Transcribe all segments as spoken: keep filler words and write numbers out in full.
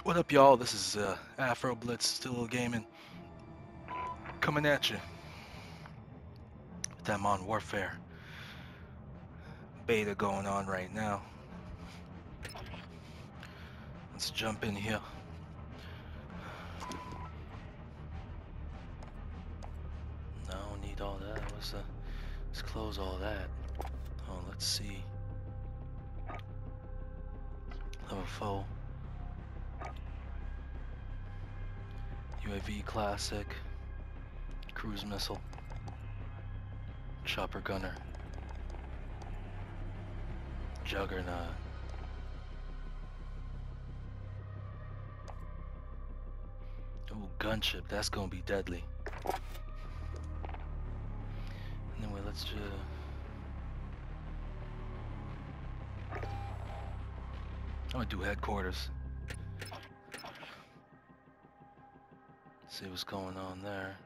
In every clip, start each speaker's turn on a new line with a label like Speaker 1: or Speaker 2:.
Speaker 1: What up, y'all? This is uh, Afro Blitz, still gaming, coming at you with that Modern Warfare beta going on right now. Let's jump in here. No, need all that. What's the? Let's close all that. Oh, let's see. Level four. U A V Classic, Cruise Missile, Chopper Gunner, Juggernaut, ooh, Gunship, that's gonna be deadly. Anyway, let's just... I'm gonna do headquarters. See what's going on there.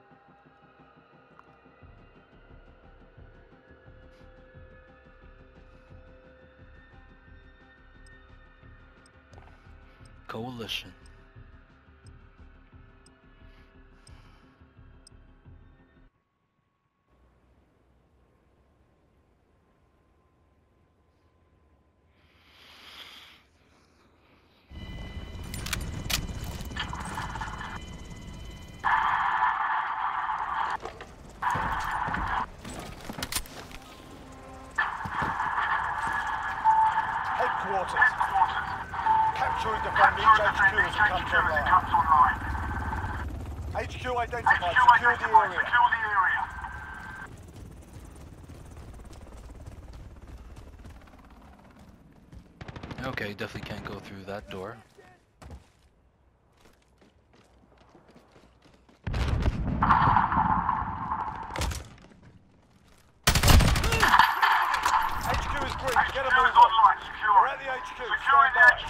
Speaker 1: Coalition.
Speaker 2: Capturing defending H Q as it comes online. H Q identified. Secure the area.
Speaker 1: Okay, definitely can't go through that door.
Speaker 2: H Q is green. Get a move on. We're at the H Q. Stand by. H Q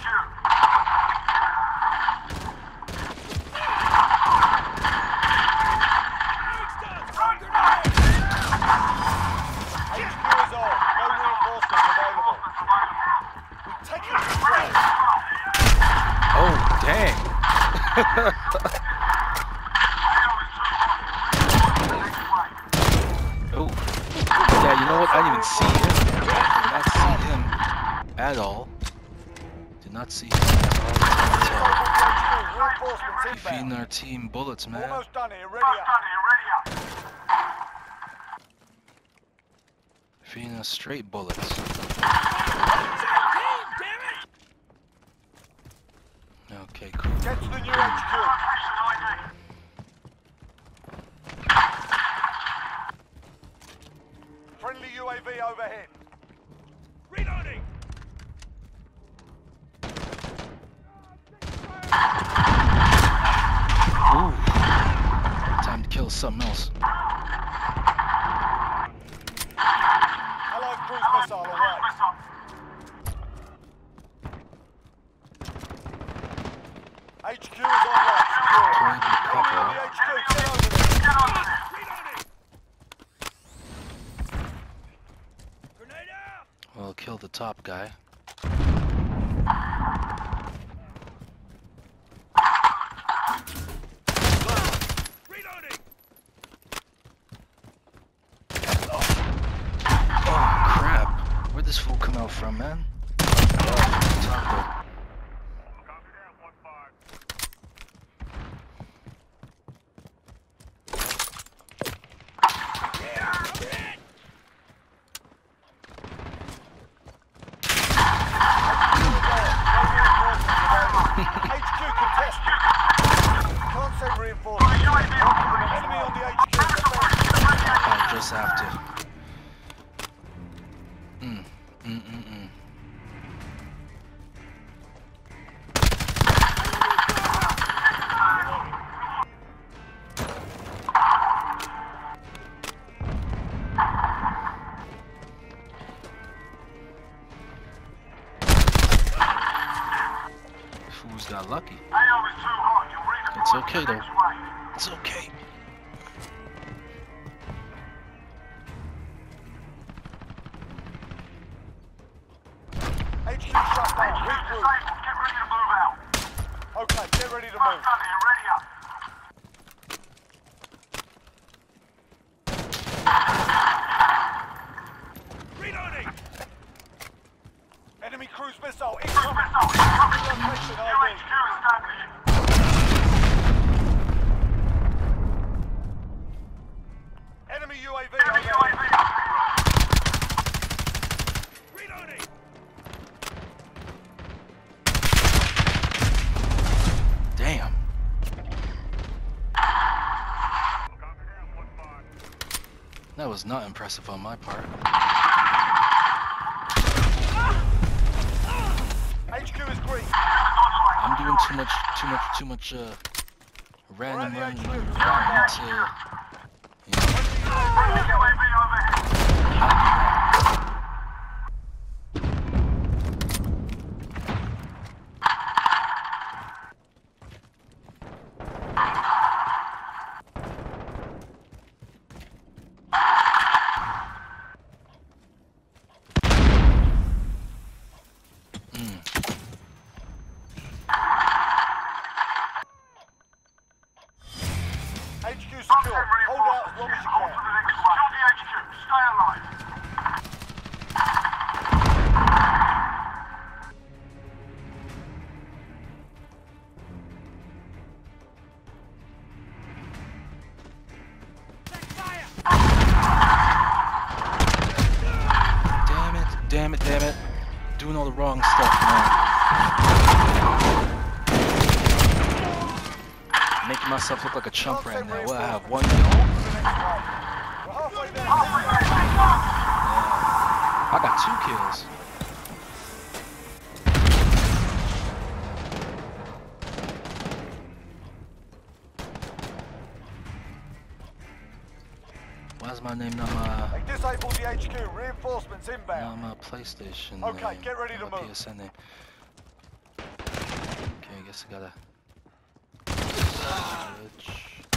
Speaker 2: is on. No reinforcements available. We're taking control.
Speaker 1: Oh, dang. Oh. Yeah, you know what? I didn't even see him. Did not see him at all. Did not see him at all. Keep feeding our team bullets, man.
Speaker 2: Almost done here. Ready up.
Speaker 1: Feeding us straight bullets. Okay, cool.
Speaker 2: Get to the new H Q. Friendly U A V overhead. Reloading.
Speaker 1: Ooh. Time to kill something else.
Speaker 2: Allied cruise missile away. H Q is online. Secure.
Speaker 1: Played the couple.
Speaker 2: Enemy on the H Q. Get over there. Get over there. Grenade out.
Speaker 1: Well, kill the top guy.
Speaker 2: Reloading.
Speaker 1: Oh crap! Where'd this fool come out from, man? Oh, top guy.
Speaker 2: H Q contested. Can't send reinforcements. Enemy on the H Q.
Speaker 1: I just have to. Mm, mm, mm, mm. Fool's got lucky. It's okay though. It's okay.
Speaker 2: H Q shut down. Regroup. Okay, get ready to move.
Speaker 3: Reloading!
Speaker 2: Enemy cruise missile incoming. Location I D. Enemy U A V overhead.
Speaker 3: Reloading!
Speaker 1: Damn. That was not impressive on my part.
Speaker 2: H Q is green.
Speaker 1: I'm doing too much, too much, too much, uh, random run, run, run to, you know.
Speaker 2: H Q secure. Hold out as long as you can. Secure the H Q. Stay alive.
Speaker 1: Damn it, damn it, damn it. Doing all the wrong stuff, man. Making myself look like a chump right now. Well, I have one kill.
Speaker 2: We're halfway there.
Speaker 1: I got two kills. Why is my name not my,
Speaker 2: They disabled the H Q. Reinforcements
Speaker 1: not
Speaker 2: inbound.
Speaker 1: my PlayStation
Speaker 2: Okay,
Speaker 1: name?
Speaker 2: get ready to
Speaker 1: Not my
Speaker 2: move.
Speaker 1: P S N name. Okay, I guess I gotta switch.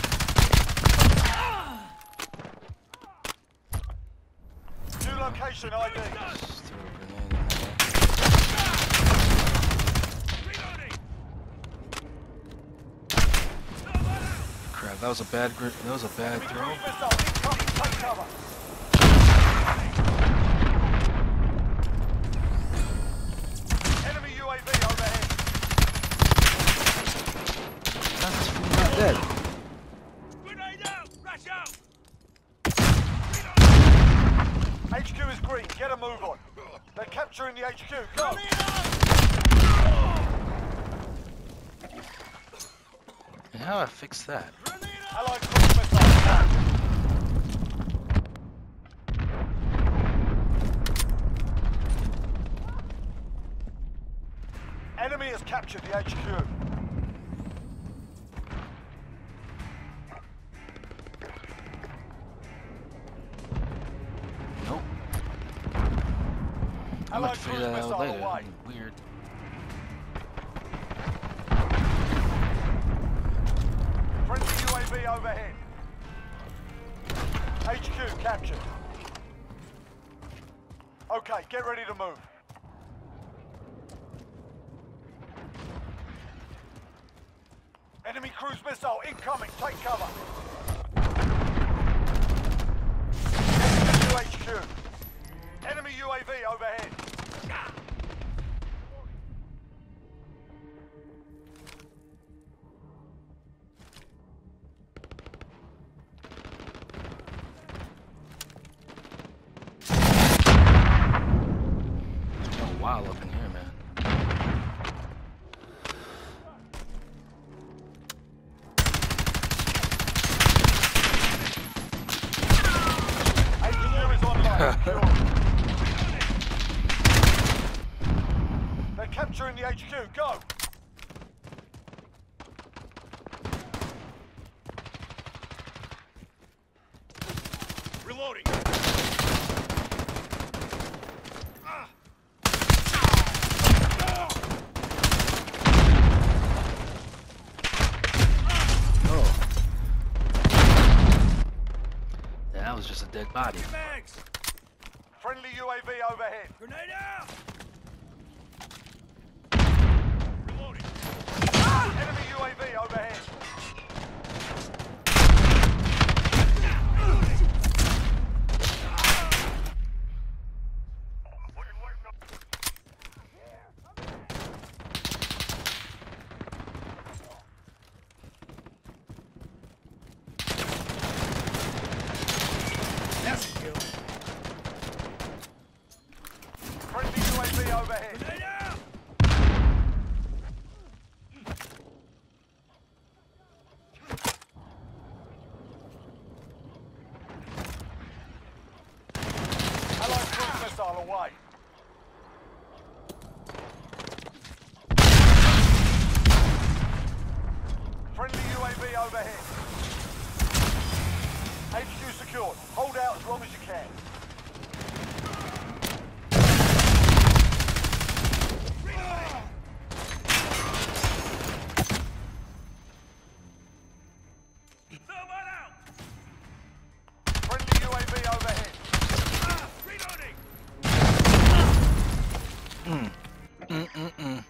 Speaker 2: New location I D.
Speaker 1: Just throw a grenade in there.
Speaker 3: Reloading!
Speaker 1: Crap, that was a bad gr that was a bad throw.
Speaker 2: Cruise missile incoming. Take cover. Enemy U A V overhead.
Speaker 1: That's not dead.
Speaker 3: Grenade out! Rush out!
Speaker 2: H Q is green. Get a move on. They're capturing the H Q. Go.
Speaker 1: And how do I fix that?
Speaker 2: Allied cruise missile. Enemy has captured the H Q.
Speaker 1: Nope. I'm gonna
Speaker 2: Allied
Speaker 1: figure
Speaker 2: cruise
Speaker 1: that
Speaker 2: missile
Speaker 1: out later.
Speaker 2: away.
Speaker 1: Weird.
Speaker 2: Friendly U A V overhead. H Q captured. Okay, get ready to move. Enemy cruise missile incoming. Take cover. Enemy H Q. Enemy U A V overhead.
Speaker 1: It's going wild up in here, man.
Speaker 2: H Q is online. Secure. They're capturing the H Q. Go.
Speaker 3: Reloading!
Speaker 1: Oh. Yeah, that was just a dead body.
Speaker 3: Mags!
Speaker 2: Friendly U A V overhead.
Speaker 3: Grenade out! Reloading!
Speaker 2: V overhead.
Speaker 3: Grenade out!
Speaker 2: Allied cruise missile away. Friendly U A V overhead. H Q secured. Hold out as long as you can.
Speaker 3: Someone out!
Speaker 2: Friendly U A V overhead.
Speaker 3: Ah, reloading!
Speaker 1: Mm. Mm-mm-mm.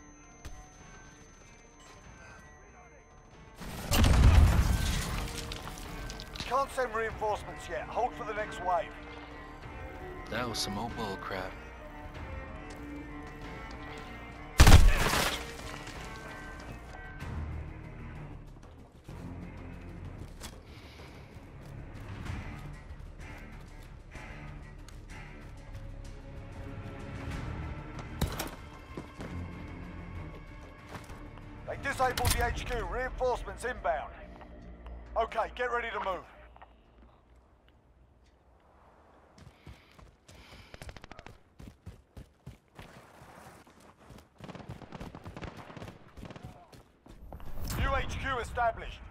Speaker 2: Can't send reinforcements yet. Hold for the next wave.
Speaker 1: That was some old bull crap.
Speaker 2: They disabled the H Q. Reinforcements inbound. Okay, get ready to move. New H Q established.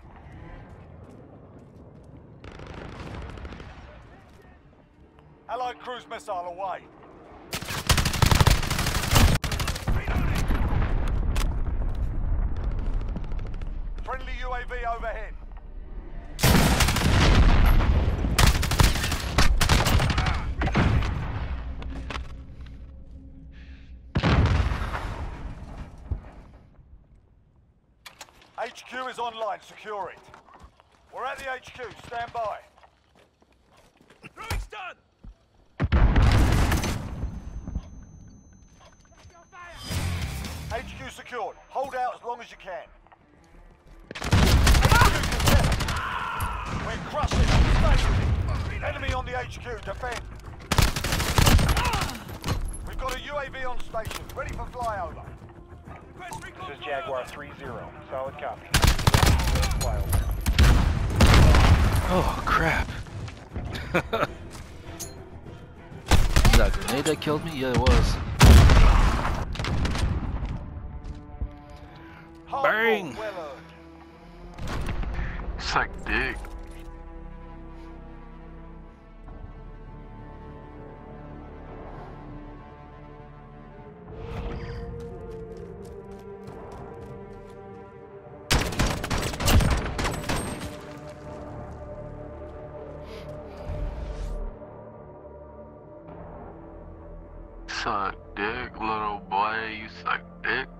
Speaker 2: Allied cruise missile away. Friendly U A V overhead. H Q is online. Secure it. We're at the H Q. Stand by.
Speaker 3: Throwing stun!
Speaker 2: H Q secured. Hold out as long as you can. H Q contested. We're crushing. Stay with it. Enemy on the H Q. Defend. We've got a U A V on station. Ready for flyover.
Speaker 3: Request recon
Speaker 4: This is
Speaker 3: flyover.
Speaker 4: Jaguar three zero. Solid copy. Flyover.
Speaker 1: Oh, crap. That grenade that killed me? Yeah, it was.
Speaker 2: Hard
Speaker 1: Bang.
Speaker 2: ball, well earned.
Speaker 1: Suck dick. Suck dick, little boy, you suck dick.